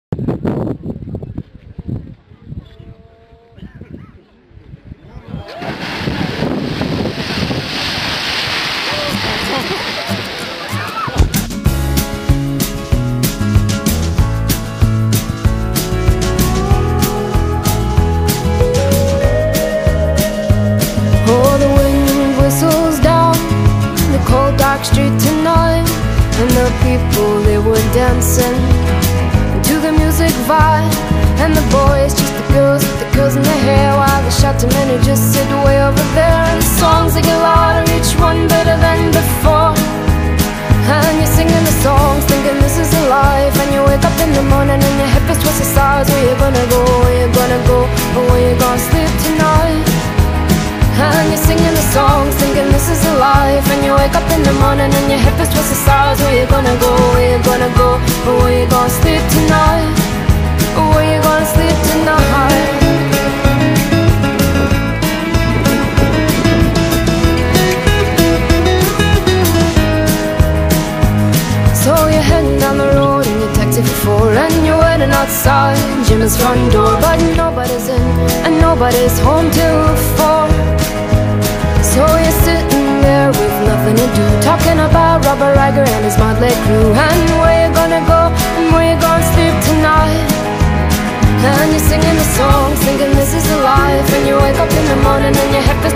Street tonight, and the people, they were dancing to the music vibe, and the boys just the girls in their hair, while the shouting men who just sit way over there. And the songs they get louder, each one better than before, and you're singing the songs thinking this is a life. And you wake up in the morning and your hip is twisted sides. Where you gonna go, where you gonna go, or where you gonna sleep tonight? And you're singing the songs thinking this is a life. And you wake up in the morning and your hip is twisted sides. Where you gonna go, where you gonna go, or where you gonna sleep tonight, or where you gonna sleep tonight? So you're heading down the road in your taxi for 4, and you're waiting outside Jim's front door, but nobody's in and nobody's home till 4. So you're sitting there with nothing to do, talking about Robert Riger and his motley crew, and where you gonna go and where you gonna sleep tonight. And you're singing the songs thinking this is a life, and you wake up in the morning and your hip